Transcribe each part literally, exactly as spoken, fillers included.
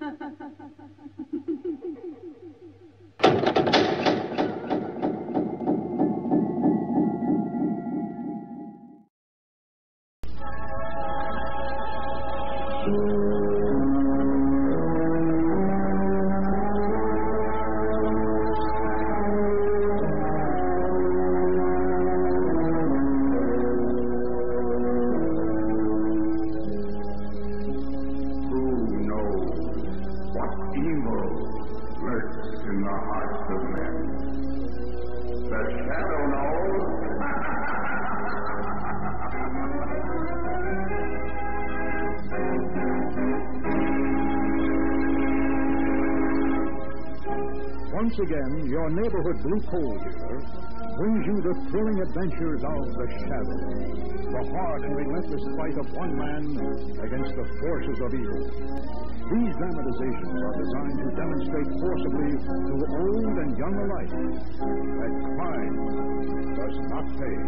Once again, your neighborhood blue coal dealer brings you the thrilling adventures of The Shadow, the hard and relentless fight of one man against the forces of evil. These dramatizations are designed to demonstrate forcibly to old and young alike that crime does not pay.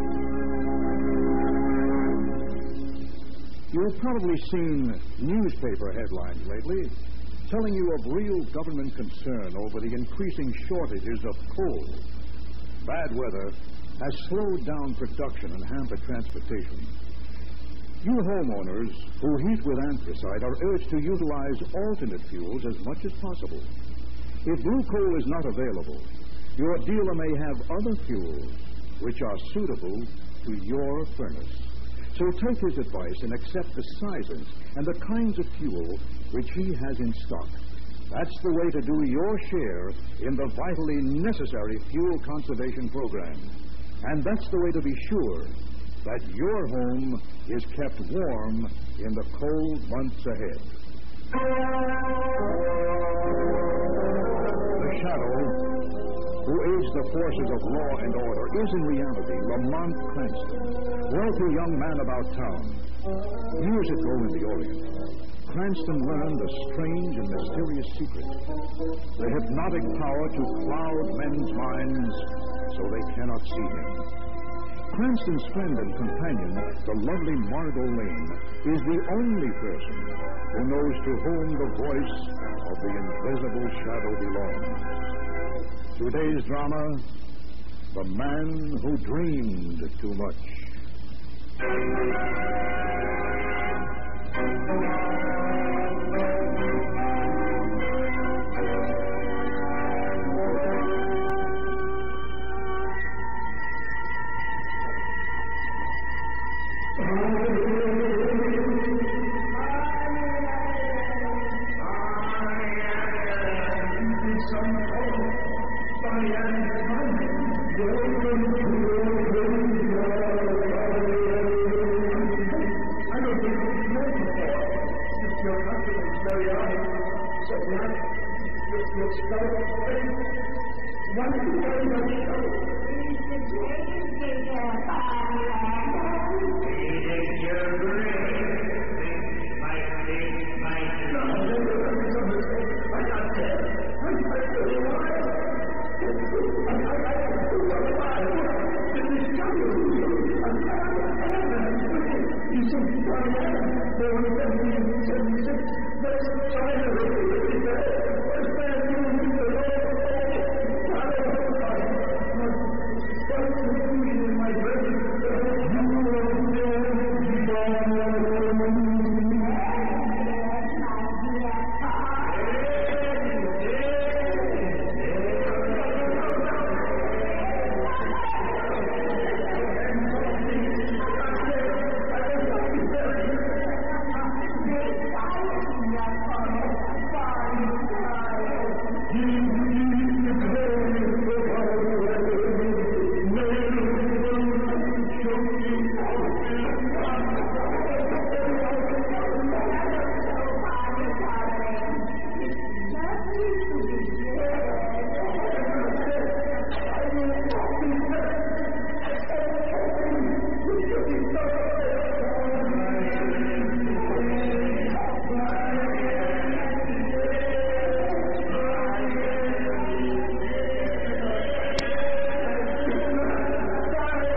You've probably seen newspaper headlines lately telling you of real government concern over the increasing shortages of coal. Bad weather has slowed down production and hampered transportation. You homeowners who heat with anthracite are urged to utilize alternate fuels as much as possible. If blue coal is not available, your dealer may have other fuels which are suitable to your furnace. So take his advice and accept the sizes and the kinds of fuel which he has in stock. That's the way to do your share in the vitally necessary fuel conservation program. And that's the way to be sure that your home is kept warm in the cold months ahead. The Shadow, who aids the forces of law and order, is in reality Lamont Cranston, wealthy young man about town. Years ago in the Orient, Cranston learned a strange and mysterious secret, the hypnotic power to cloud men's minds so they cannot see him. Cranston's friend and companion, the lovely Margot Lane, is the only person who knows to whom the voice of the invisible shadow belongs. Today's drama, The Man Who Dreamed Too Much.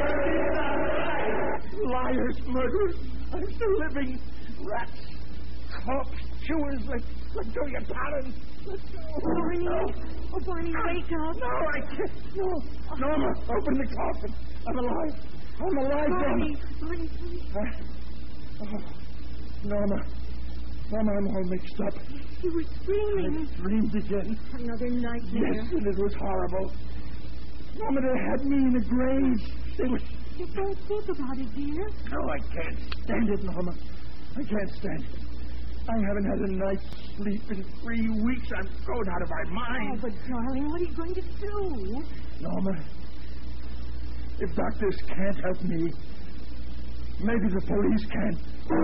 Murderers! I'm still living! Rats! corpse chewers. Let, let go your talons. Let go. Barney. Oh, Barney, wake up. No, I can't. No. Norma, open the coffin. I'm alive. I'm alive, Barney, Norma. Barney, please. Uh, oh, Norma. Norma, I'm all mixed up. You were screaming. I dreamed again. Another nightmare. Yes, and it was horrible. Norma, they had me in a grave. It was... You don't think about it, dear. No, I can't stand it, Norma. I can't stand it. I haven't had a night's sleep in three weeks. I'm going out of my mind. Oh, but darling, what are you going to do? Norma, if doctors can't help me, maybe the police can.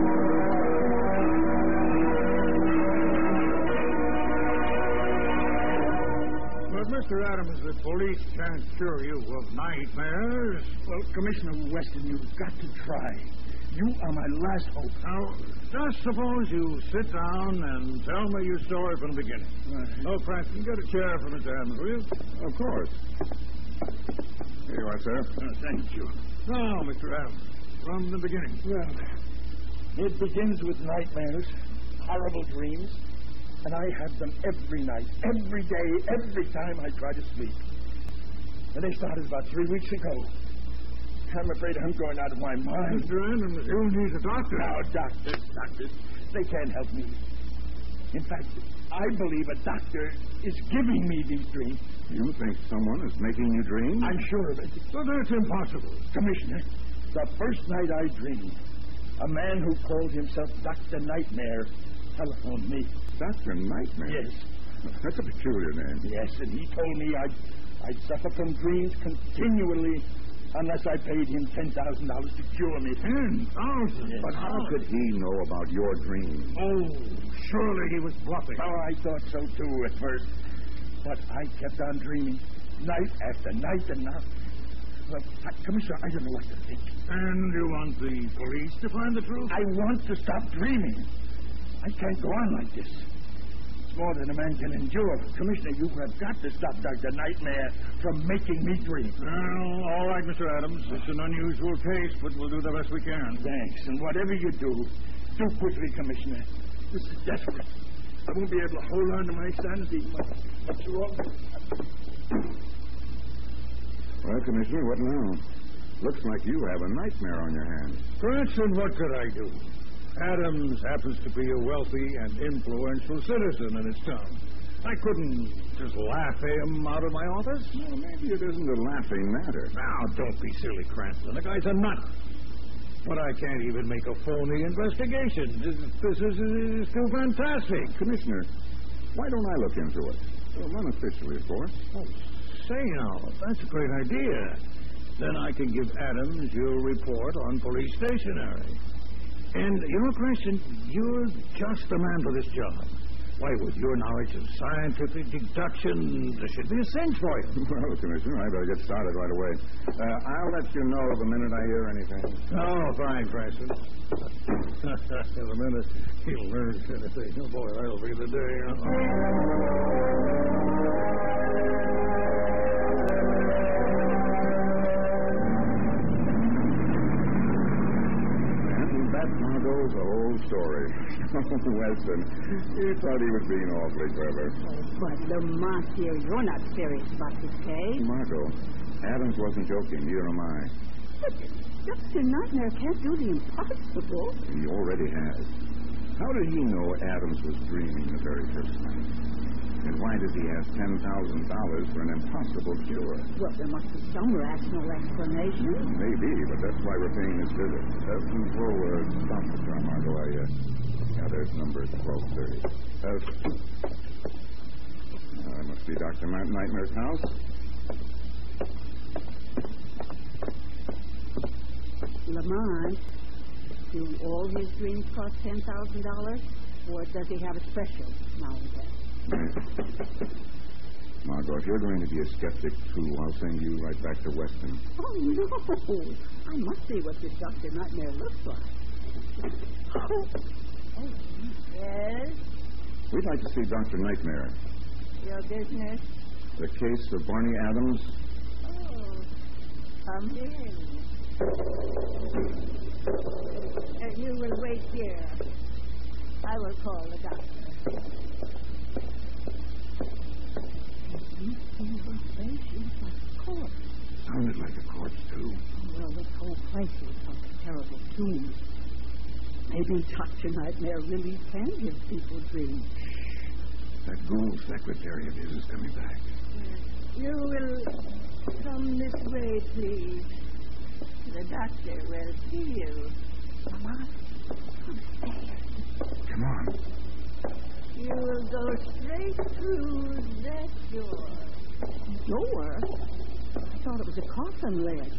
But, Mister Adams, the police can't cure you of nightmares. Well, Commissioner Weston, you've got to try. You are my last hope. Now, just suppose you sit down and tell me your story from the beginning. Right. Oh, Cranston, get a chair for Mister Adams, will you? Of course. Here you are, sir. Oh, thank you. Now, Mister Adams, from the beginning. Well, it begins with nightmares, horrible dreams, and I have them every night, every day, every time I try to sleep. And they started about three weeks ago. I'm afraid I'm going out of my mind. Mister Adams, you need a doctor. Now, doctors, doctors, they can't help me. In fact, I believe a doctor is giving me these dreams. You think someone is making you dream? I'm sure of it. But that's impossible. Commissioner, the first night I dreamed, a man who called himself Doctor Nightmare telephoned me. Doctor Nightmare? Yes. That's a peculiar name. Yes, and he told me I'd, I'd suffer from dreams continually unless I paid him ten thousand dollars to cure me. Ten thousand? But how could he know about your dream? Oh, surely he was bluffing. Oh, I thought so, too, at first. But I kept on dreaming, night after night, and now... Well, I, Commissioner, I don't know what to think. And you want the police to find the truth? I want to stop dreaming. I can't go on like this. It's more than a man can endure. Commissioner, you have got to stop Doctor Nightmare from making me dream. Well, all right, Mister Adams. It's an unusual case, but we'll do the best we can. Thanks, and whatever you do, do quickly, Commissioner. This is desperate. I won't be able to hold on to my sanity much, much longer. Well, Commissioner, what now? Looks like you have a nightmare on your hands. Cranston, what could I do? Adams happens to be a wealthy and influential citizen in his town. I couldn't just laugh him out of my office. Well, maybe it isn't a laughing matter. Now, don't be silly, Cranston. The guy's a nut. But I can't even make a phony investigation. This, this is, is too fantastic. Commissioner, why don't I look into it? Well, unofficially, of course. Oh, say now, that's a great idea. Then I can give Adams your report on police stationery. And, you know, Cranston, you're just the man for this job. Why, with your knowledge of scientific deduction, there should be a cinch for you. Well, Commissioner, I better get started right away. Uh, I'll let you know the minute I hear anything. Oh, fine, Cranston. The minute he learns anything, oh, boy, that'll be the day. Margot's the whole story. Weston, you thought he was being awfully clever. Oh, but Lamont, dear, you're not serious about this case. Margot, Adams wasn't joking. Neither am I. But Doctor Nightmare can't do the impossible. He already has. How did he know Adams was dreaming the very first night? And why does he ask ten thousand dollars for an impossible cure? Well, there must be some rational explanation. Maybe, but that's why we're paying this visit. Uh, well, uh, stop the car, Margot. I, uh, yeah, there's number twelve thirty. Uh, uh, that must be Doctor Nightmare's house. Lamont, do all his dreams cost ten thousand dollars? Or does he have a special now and then? Margot, if you're going to be a skeptic, too, I'll send you right back to Weston. Oh, no. I must see what this Doctor Nightmare looks like. Oh, oh yes? We'd like to see Doctor Nightmare. Your business? The case of Barney Adams. Oh, come in. Uh, you will wait here. I will call the doctor. Court. Sounded like a corpse, too. Well, this whole place looks like a terrible tomb. Maybe Doctor Nightmare really can give people dreams. That ghoul secretary of his is coming back. You will come this way, please. The doctor will see you. Mama, upstairs. Come on. You will go straight through that door. Door? I thought it was a coffin lid.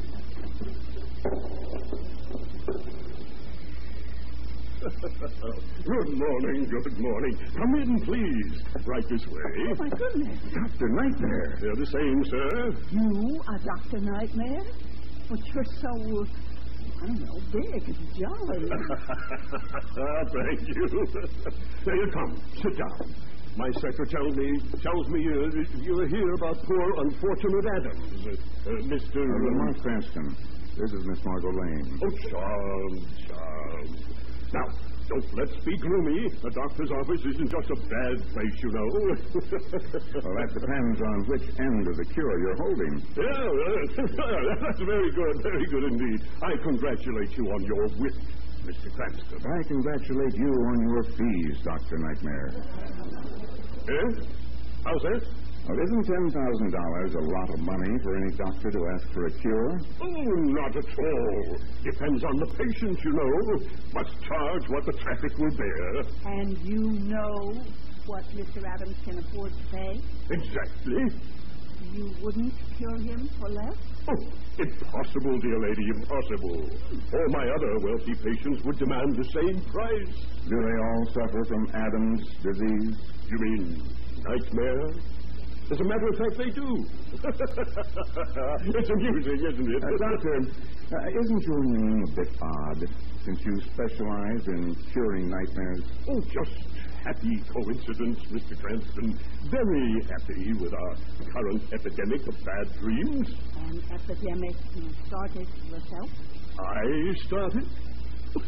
Good morning, good morning. Come in, please. Right this way. Oh, my goodness. Doctor Nightmare. They're the same, sir. You are Doctor Nightmare? But you're so, I don't know, big and jolly. Thank you. There you come. Sit down. My secretary tells me, tells me uh, you're here about poor, unfortunate Adams. Uh, uh, Mister Uh, Lamont Cranston. This is Miss Margot Lane. Oh, charmed, charmed. Now, don't let's be gloomy. The doctor's office isn't just a bad place, you know. Well, that depends on which end of the cure you're holding. Yeah, uh, that's very good, very good indeed. I congratulate you on your wit, Mister Cranston. I congratulate you on your fees, Doctor Nightmare. Eh? How's that? Well, isn't ten thousand dollars a lot of money for any doctor to ask for a cure? Oh, not at all. Depends on the patient, you know. Must charge what the traffic will bear. And you know what Mister Adams can afford to pay? Exactly. You wouldn't cure him for less? Oh, impossible, dear lady, impossible. All my other wealthy patients would demand the same price. Do they all suffer from Adam's disease? You mean nightmare? As a matter of fact, they do. It's amusing, isn't it? Uh, doctor, uh, isn't your name a bit odd, since you specialize in curing nightmares? Oh, just happy coincidence, Mister Cranston. Very happy with our current epidemic of bad dreams. An epidemic you started yourself? I started? What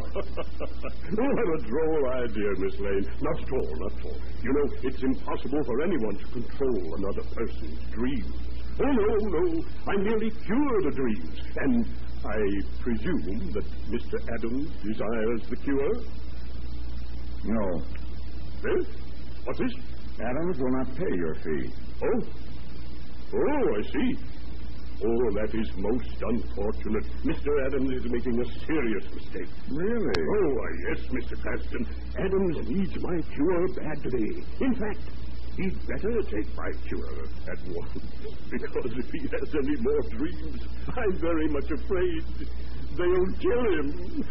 a droll idea, Miss Lane. Not at all, not at all. You know, it's impossible for anyone to control another person's dreams. Oh, no, no. I merely cure the dreams. And I presume that Mister Adams desires the cure? No. Well, what's this? Adams will not pay your fee. Oh. Oh, I see. Oh, that is most unfortunate. Mister Adams is making a serious mistake. Really? Oh, uh, yes, Mister Cranston. Adams needs my cure badly. In fact, he'd better take my cure at once. Because if he has any more dreams, I'm very much afraid they'll kill him.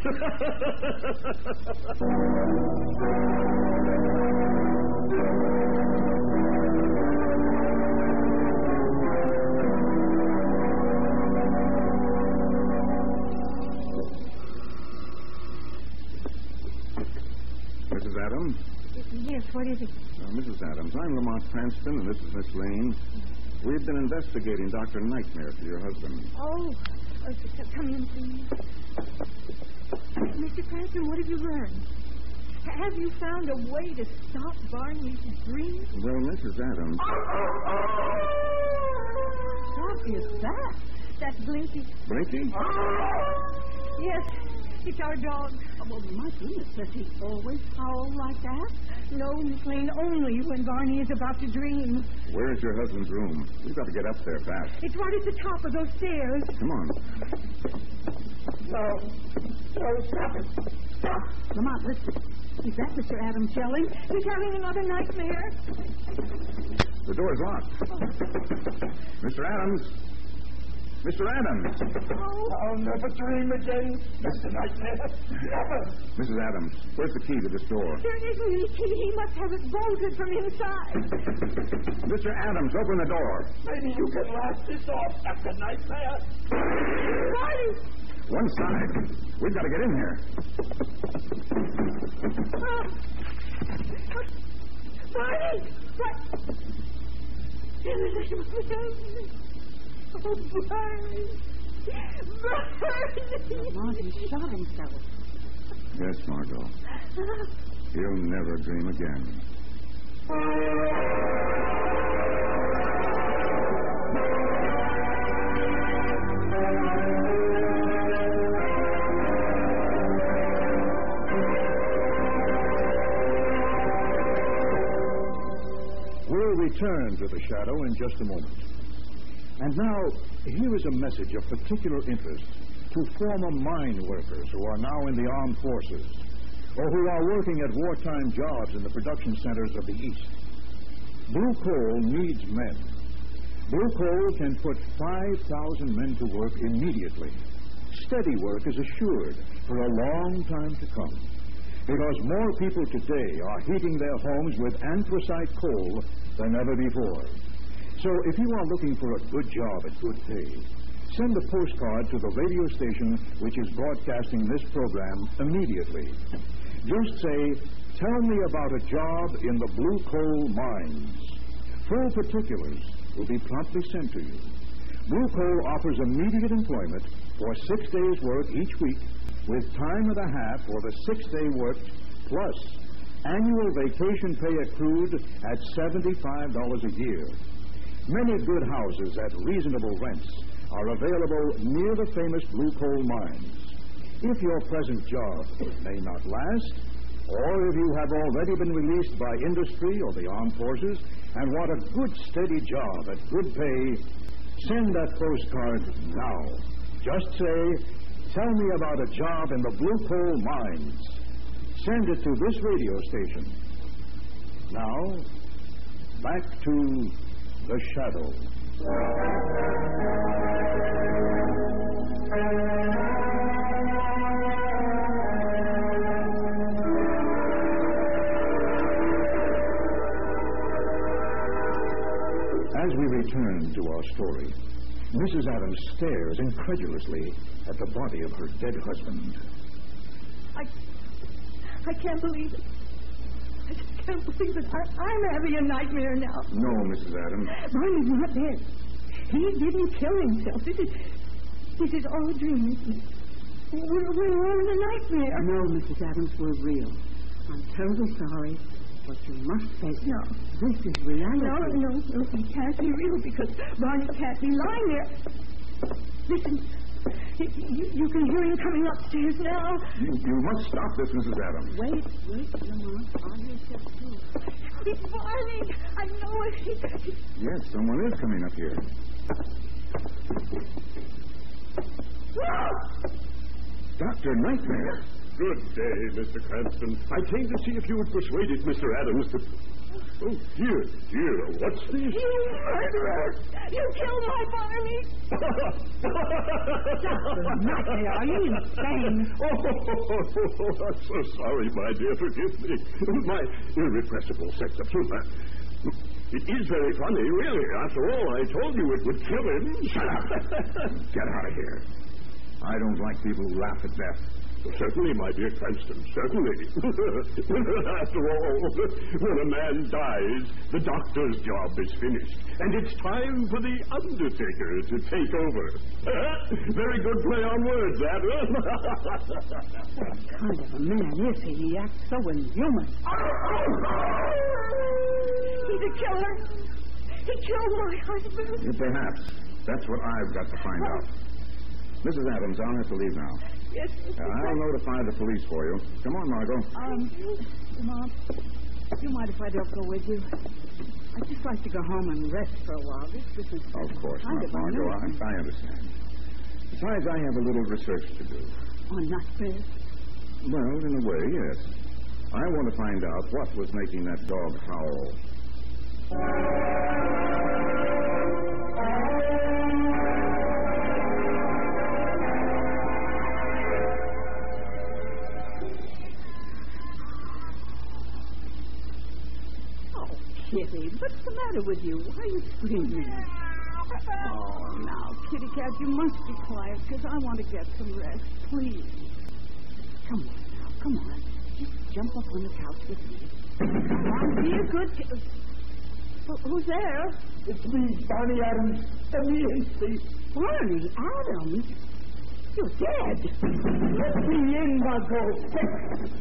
Missus Adams? Yes, what is it? Uh, Missus Adams, I'm Lamont Cranston, and this is Miss Lane. We've been investigating Doctor Nightmare for your husband. Oh, uh, come in, please. Mister Cranston, what have you learned? Have you found a way to stop Barney's dreams? Well, Missus Adams... What is that? That Blinky? Blinky? Yes, it's our dog. Oh, well, my goodness, does he always howl like that? No, Miss Lane, only when Barney is about to dream. Where's your husband's room? We've got to get up there fast. It's right at the top of those stairs. Come on. No. No, stop it. Stop. Lamont, listen. Is that Mister Adams yelling? He's having another nightmare. The door's locked. Mister Adams? Mister Adams! Oh. I'll never dream again, Mister Nightmare. Never. Missus Adams, where's the key to this door? There isn't any key. He must have it bolted from inside. Mister Adams, open the door. Maybe you can laugh this off, Mister Nightmare. Barney! One side. We've got to get in here. Oh. Barney! What? Oh, Barney! Barney! Lamont, he shot himself. Yes, Margot. He'll never dream again. We'll return to the shadow in just a moment. And now, here is a message of particular interest to former mine workers who are now in the armed forces or who are working at wartime jobs in the production centers of the East. Blue Coal needs men. Blue Coal can put five thousand men to work immediately. Steady work is assured for a long time to come, because more people today are heating their homes with anthracite coal than ever before. So if you are looking for a good job at good pay, send a postcard to the radio station which is broadcasting this program immediately. Just say, "Tell me about a job in the Blue Coal mines." Full particulars will be promptly sent to you. Blue Coal offers immediate employment for six days' work each week, with time and a half for the sixth day worked, plus annual vacation pay accrued at seventy-five dollars a year. Many good houses at reasonable rents are available near the famous Blue Coal mines. If your present job may not last, or if you have already been released by industry or the armed forces and want a good steady job at good pay, send that postcard now. Just say, "Tell me about a job in the Blue Coal mines." Send it to this radio station. Now, back to the shadow. As we return to our story, Missus Adams stares incredulously at the body of her dead husband. I, I can't believe it. I just can't believe it. I, I'm having a nightmare now. No, Missus Adams. Barney's not dead. He didn't kill himself. This is, this is all a dream, isn't it? We're, we're all in a nightmare. No, Missus Adams, we're real. I'm terribly sorry, but you must face No. This is reality. No, no, no, he can't be real because Barney can't be lying there. Listen, you, you, you can hear him coming upstairs now. You, you must stop this, Missus Adams. Wait, wait, Lamont. I'll hear step two. It's Barney. I know it. He, he... Yes, someone is coming up here. Doctor Nightmare. Good day, Mister Cranston. I came to see if you had persuaded Mister Adams to... Oh, dear, dear, what's this? You murderer! You killed my Barney! Doctor Nightmare, are you insane? Oh, I'm so sorry, my dear. Forgive me. My irrepressible sense of humor. It is very funny, really. After all, I told you it would kill him. Shut up. Get out of here. I don't like people who laugh at death. Certainly, my dear Cranston, certainly. After all, when a man dies, the doctor's job is finished, and it's time for the undertaker to take over. Very good play on words, that. What kind of a man is he? He acts so inhuman. He's a killer. He killed my husband. Perhaps. That's what I've got to find out. Missus Adams, I'll have to leave now. Yes, Uh, I'll notify the police for you. Come on, Margot. Um, Lamont, do you mind if I don't go with you? I'd just like to go home and rest for a while. This, this is Of course kind not, of Margot. I, unusual. I understand. Besides, I have a little research to do. On nightmares? Well, in a way, yes. I want to find out what was making that dog howl. Kitty, what's the matter with you? Why are you screaming? Oh, now, Kitty Cat, you must be quiet, because I want to get some rest. Please. Come on now, come on. Just jump up on the couch with me. Come on, be a good kid. Who- Who's there? It's me, Barney Adams. Let me in, please. Barney Adams? You're dead. Let me in, Margot. Quick.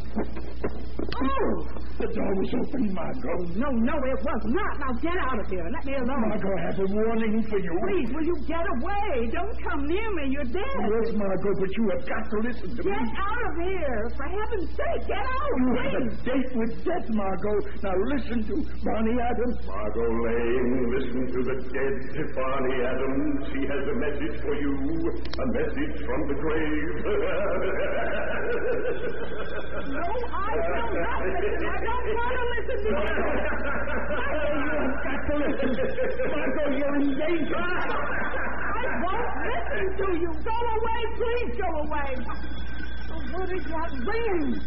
Oh! The door was open, Margot. No, no, it was not. Now get out of here. Let me alone. Margot has a warning for you. Please, will you get away? Don't come near me. You're dead. Yes, Margot, but you have got to listen to Get me. out of here. For heaven's sake, get out. You had a Please. date with death, Margot. Now listen to Barney Adams. Margot Lane, listen to the dead Barney Adams. He has a message for you. A message from the grave. No, I will not listen. I don't want to listen to you. You've got to listen. Margot, you're in danger. I won't listen to you. Go away. Please go away. Oh, what is that ring?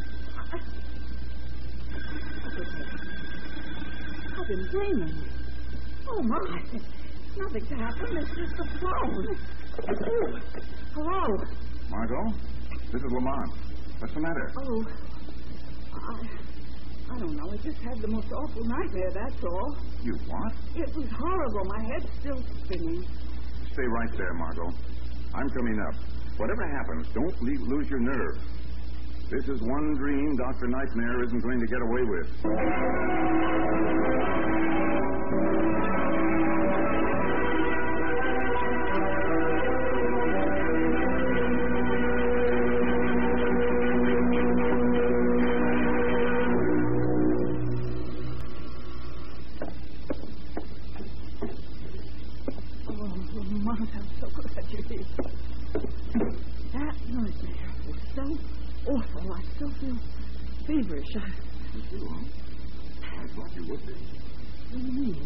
I've been dreaming. Oh, my. Nothing's happened. It's just the phone. Oh, hello. Margot, this is Lamont. What's the matter? Oh, I, I don't know. I just had the most awful nightmare, that's all. You what? It was horrible. My head's still spinning. Stay right there, Margot. I'm coming up. Whatever happens, don't le- lose your nerve. This is one dream Doctor Nightmare isn't going to get away with. Awful. I still feel feverish. I... You do, huh? I thought you would be. What do you mean?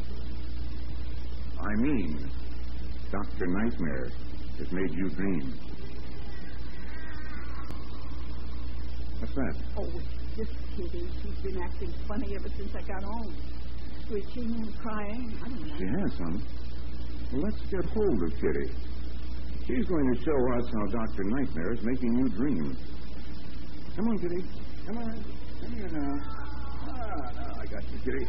I mean, Doctor Nightmare has made you dream. What's that? Oh, it's just Kitty. She's been acting funny ever since I got home. Screeching and crying. I don't know. She has, son. Well, let's get hold of Kitty. She's going to show us how Doctor Nightmare is making you dream. Come on, Kitty. Come on. Come here now. Ah, now I got you, Kitty.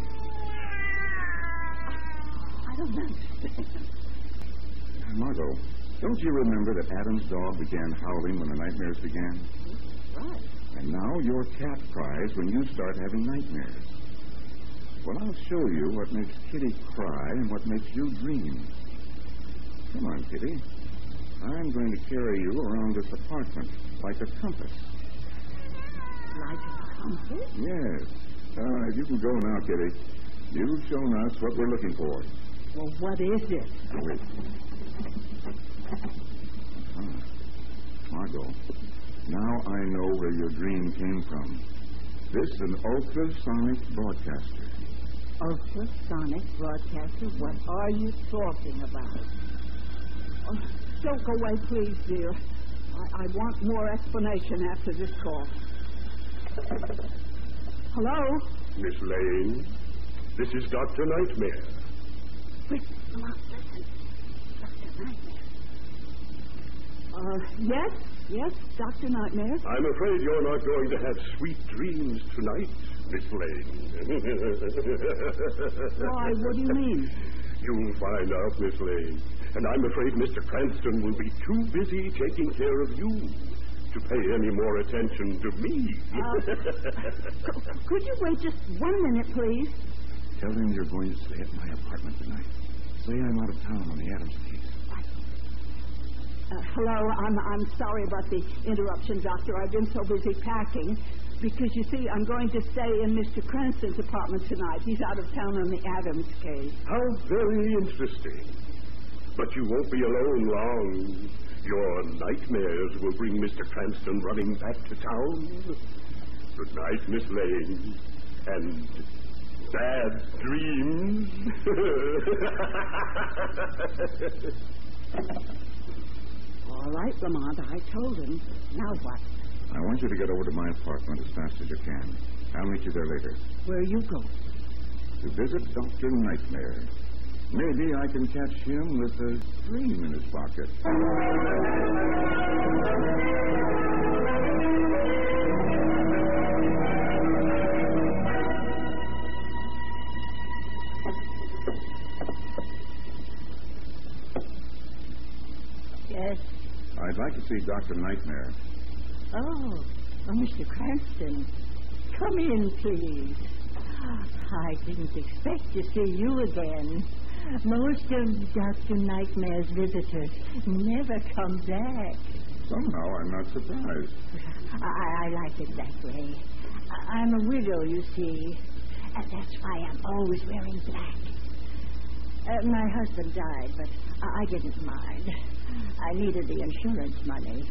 I don't understand. Margot, don't you remember that Adam's dog began howling when the nightmares began? Right. And now your cat cries when you start having nightmares. Well, I'll show you what makes Kitty cry and what makes you dream. Come on, Kitty. I'm going to carry you around this apartment like a compass. Like a compass? Yes. All right, you can go now, Kitty. You've shown us what we're looking for. Well, what is it? Now, wait. Ah, Margot, now I know where your dream came from. This is an ultrasonic broadcaster. Ultrasonic broadcaster? What are you talking about? Oh, don't go away, please, dear. I, I want more explanation after this call. Hello? Miss Lane, this is Doctor Nightmare. Wait, come on, listen. Doctor Nightmare. Uh, yes, yes, Doctor Nightmare. I'm afraid you're not going to have sweet dreams tonight, Miss Lane. Why, what do you mean? You'll find out, Miss Lane. And I'm afraid Mister Cranston will be too busy taking care of you to pay any more attention to me. Uh, could you wait just one minute, please? Tell him you're going to stay at my apartment tonight. Say I'm out of town on the Adams case. Uh, hello, I'm I'm sorry about the interruption, Doctor. I've been so busy packing because, you see, I'm going to stay in Mister Cranston's apartment tonight. He's out of town on the Adams case. How very interesting. But you won't be alone long. Your nightmares will bring Mister Cranston running back to town. Good night, Miss Lane. And bad dreams. All right, Lamont, I told him. Now what? I want you to get over to my apartment as fast as you can. I'll meet you there later. Where are you going? To visit Doctor Nightmare. Maybe I can catch him with a dream in his pocket. Yes. I'd like to see Doctor Nightmare. Oh, oh, Mister Cranston. Come in, please. I didn't expect to see you again. Most of Doctor Nightmare's visitors never come back. Somehow I'm not surprised. I, I like it that way. I, I'm a widow, you see. And that's why I'm always wearing black. Uh, my husband died, but I, I didn't mind. I needed the insurance money.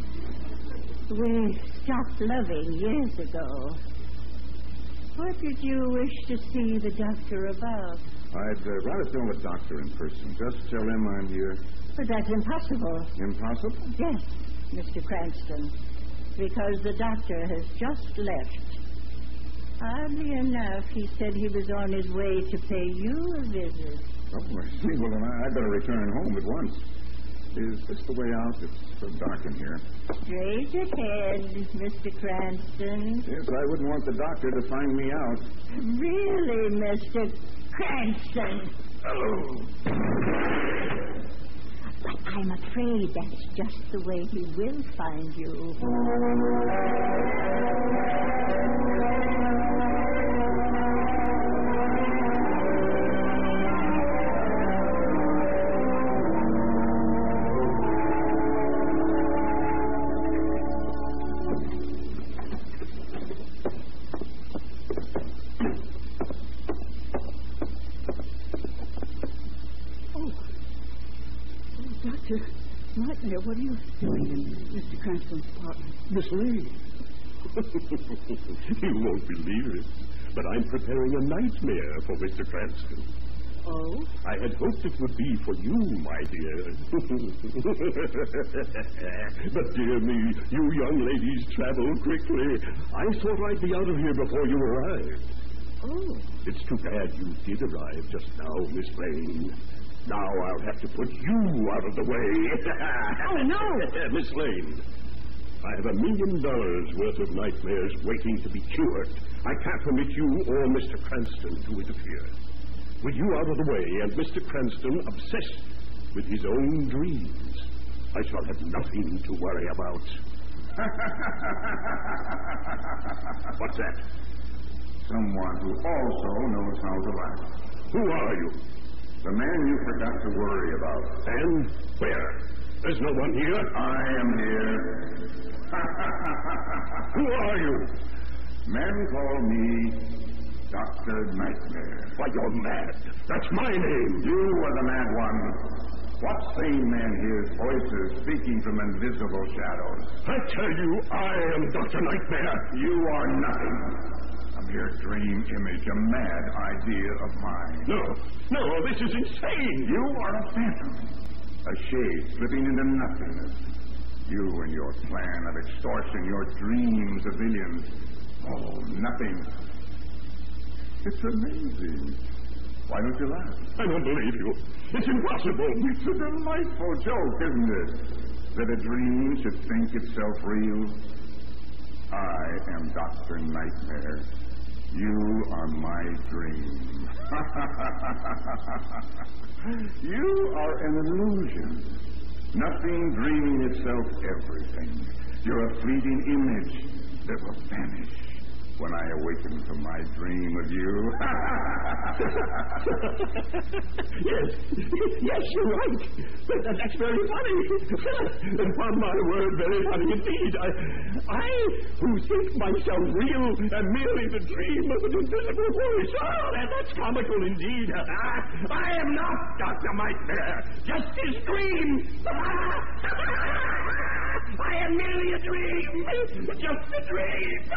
We stopped loving years ago. What did you wish to see the doctor about? I'd uh, rather tell the doctor in person. Just tell him I'm here. But that's impossible. Impossible? Yes, Mister Cranston. Because the doctor has just left. Oddly enough, he said he was on his way to pay you a visit. Oh, I see. Well, then I better return home at once. Is this the way out? It's so dark in here. Straight ahead, Mister Cranston. Yes, I wouldn't want the doctor to find me out. Really, Mister Cranston? Hello. But I'm afraid that's just the way he will find you. Nightmare, what are you doing in Mister Cranston's apartment? Miss Lane. You won't believe it, but I'm preparing a nightmare for Mister Cranston. Oh? I had hoped it would be for you, my dear. But, dear me, you young ladies travel quickly. I thought I'd be out of here before you arrived. Oh. It's too bad you did arrive just now, Miss Lane. Now I'll have to put you out of the way. Oh, no! Miss Lane, I have a million dollars worth of nightmares waiting to be cured. I can't permit you or Mister Cranston to interfere. With you out of the way and Mister Cranston obsessed with his own dreams, I shall have nothing to worry about. What's that? Someone who also knows how to laugh. Who are you? The man you forgot to worry about. And where? There's no one here. I am here. Who are you? Men call me Doctor Nightmare. Why, you're mad. That's my name. You are the mad one. What sane man hears voices speaking from invisible shadows? I tell you, I am Doctor Nightmare. You are nothing. A mere dream image, a mad idea of mine. No, no, this is insane. You are a phantom, a shade slipping into nothingness. You and your plan of extortion, your dreams of millions. Oh, nothing. It's amazing. Why don't you laugh? I don't believe you. It's impossible. It's a delightful joke, isn't it? That a dream should think itself real. I am Doctor Nightmare. You are my dream. You are an illusion. Nothing dreaming itself everything. You're a fleeting image that will vanish when I awaken from my dream of you. Yes, yes, you're right. That, that's very funny. Upon my word, very funny indeed. I, I, who think myself real, am merely the dream of an invisible voice. Oh, that, that's comical indeed. I am not Doctor Nightmare, just his dream. I am merely a dream, just a dream.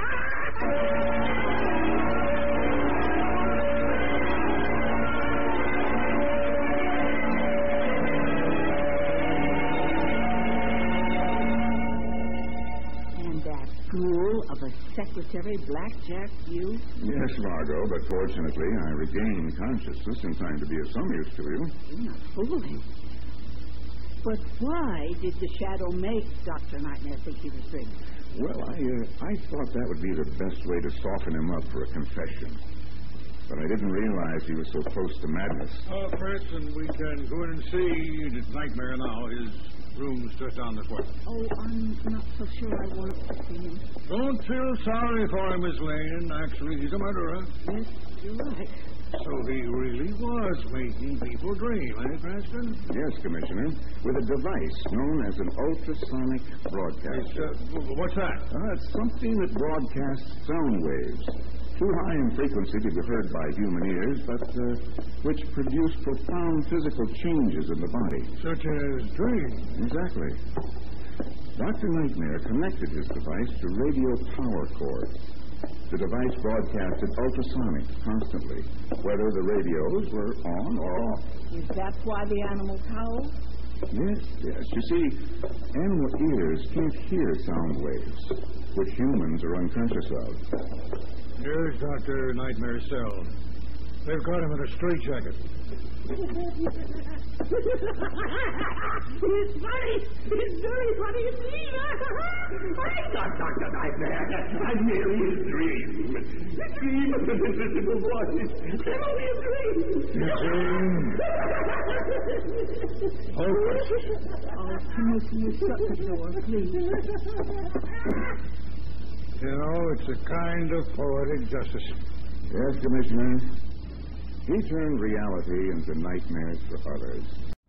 And that ghoul of a secretary blackjack you? Yes, Margot, but fortunately I regained consciousness in time to be of some use to you. You're not fooling. But why did the shadow make Doctor Nightmare think he was dreaming? Well, I uh, I thought that would be the best way to soften him up for a confession. But I didn't realize he was so close to madness. Uh, Cranston, we can go in and see that Nightmare now is Room's just down this way. Oh, I'm not so sure I want to see him. Don't feel sorry for him, Miss Lane. Actually, he's a murderer. Yes, you're right. So he really was making people dream, eh, Cranston? Yes, Commissioner, with a device known as an ultrasonic It's, broadcaster. uh, what's that? Uh, it's something that broadcasts sound waves, too high in frequency to be heard by human ears, but uh, which produce profound physical changes in the body. Such as dreams. Exactly. Doctor Nightmare connected his device to radio power cords. The device broadcasted ultrasonic constantly, whether the radios were on or off. Is that why the animals howl? Yes, yes. You see, animal ears can't hear sound waves, which humans are unconscious of. Here's Doctor Nightmare's cell. They've got him in a straitjacket. It's funny. It's very funny indeed. I got Doctor Nightmare. I'm merely his dream. The dream of an invisible voice. I'm only a dream. Hopeless. Oh, Commissioner, shut the door, please. You know, it's a kind of poetic justice. Yes, Commissioner. He turned reality into nightmares for others.